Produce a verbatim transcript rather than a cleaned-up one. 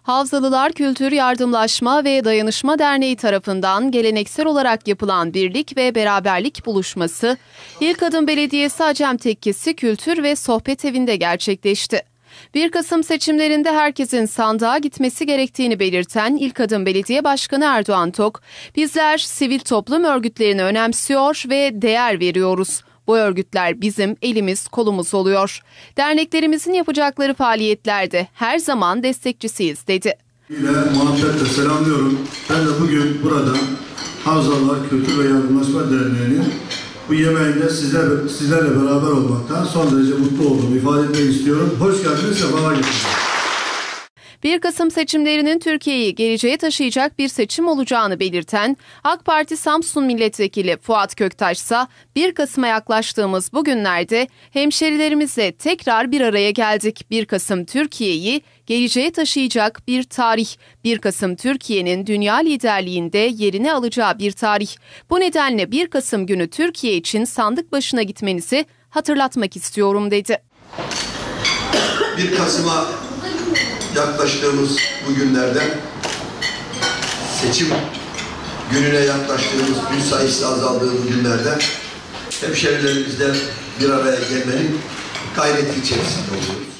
Havzalılar Kültür Yardımlaşma ve Dayanışma Derneği tarafından geleneksel olarak yapılan birlik ve beraberlik buluşması, İlkadım Belediyesi Acem Tekkesi Kültür ve Sohbet Evi'nde gerçekleşti. bir Kasım seçimlerinde herkesin sandığa gitmesi gerektiğini belirten İlkadım Belediye Başkanı Erdoğan Tok, "Bizler sivil toplum örgütlerini önemsiyor ve değer veriyoruz. Bu örgütler bizim elimiz kolumuz oluyor. Derneklerimizin yapacakları faaliyetlerde her zaman destekçisiyiz," dedi. İle muhabbetle selamlıyorum. Ben de bugün burada Havzalılar Kültür ve Yardımlaşma Derneği'nin bu yemeğinde sizler, sizlerle beraber olmaktan son derece mutlu olduğumu ifade etmek istiyorum. Hoş geldiniz, sefalar getirdiniz. bir Kasım seçimlerinin Türkiye'yi geleceğe taşıyacak bir seçim olacağını belirten AK Parti Samsun Milletvekili Fuat Köktaş ise bir Kasım'a yaklaştığımız bu günlerde hemşerilerimizle tekrar bir araya geldik. bir Kasım Türkiye'yi geleceğe taşıyacak bir tarih. bir Kasım Türkiye'nin dünya liderliğinde yerini alacağı bir tarih. Bu nedenle bir Kasım günü Türkiye için sandık başına gitmenizi hatırlatmak istiyorum, dedi. bir Kasım'a yaklaştığımız bu günlerde, seçim gününe yaklaştığımız, gün sayısı azaldığı bu günlerde hemşehrilerimizle bir araya gelmenin gayreti içerisinde oluyoruz.